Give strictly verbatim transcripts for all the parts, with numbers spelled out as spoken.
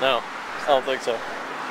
No, I don't think so.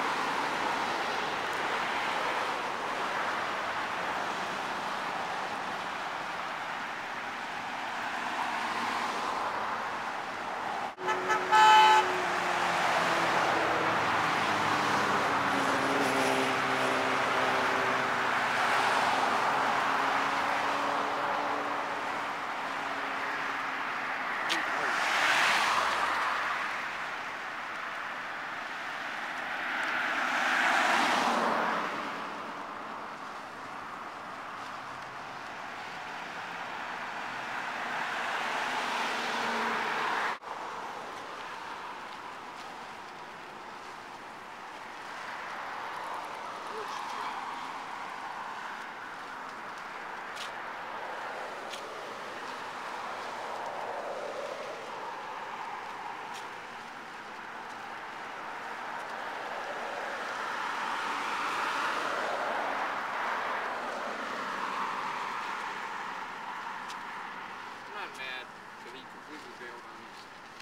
Mad, so he completely bailed on us.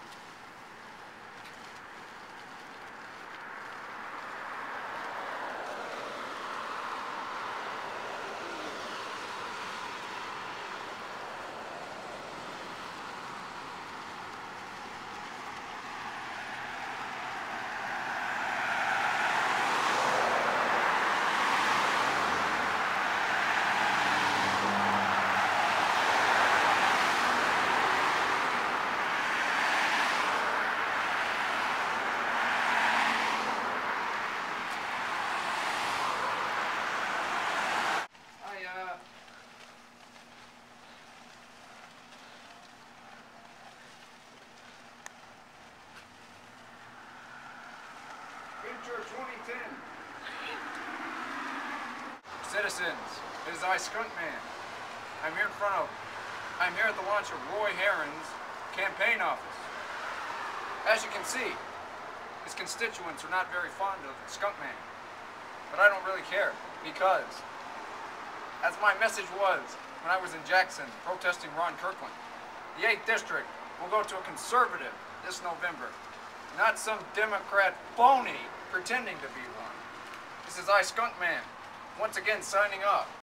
twenty ten. Citizens, it is I, Skunk Man. I'm here in front of, I'm here at the launch of Roy Herron's campaign office. As you can see, his constituents are not very fond of Skunk Man. But I don't really care, because, as my message was when I was in Jackson protesting Ron Kirkland, the eighth District will go to a conservative this November, not some Democrat phony pretending to be one. This is I, Skunk Man, once again signing off.